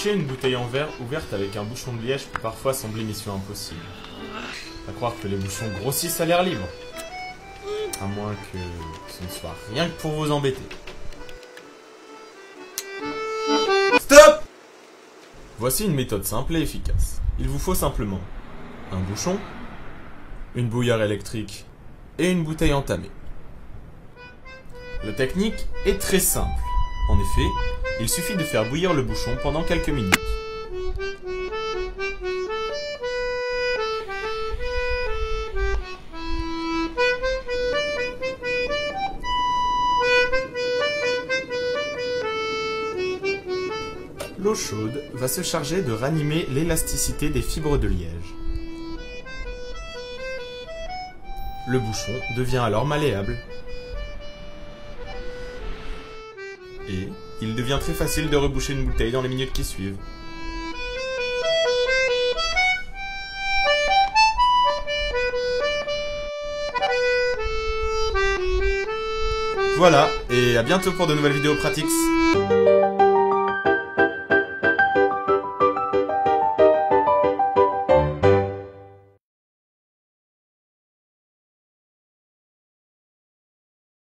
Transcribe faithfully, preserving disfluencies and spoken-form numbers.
Reboucher une bouteille en verre ouverte avec un bouchon de liège peut parfois sembler mission impossible. À croire que les bouchons grossissent à l'air libre. À moins que ce ne soit rien que pour vous embêter. Stop! Voici une méthode simple et efficace. Il vous faut simplement un bouchon, une bouilloire électrique et une bouteille entamée. La technique est très simple. En effet, il suffit de faire bouillir le bouchon pendant quelques minutes. L'eau chaude va se charger de ranimer l'élasticité des fibres de liège. Le bouchon devient alors malléable. Et il devient très facile de reboucher une bouteille dans les minutes qui suivent. Voilà, et à bientôt pour de nouvelles vidéos pratiques.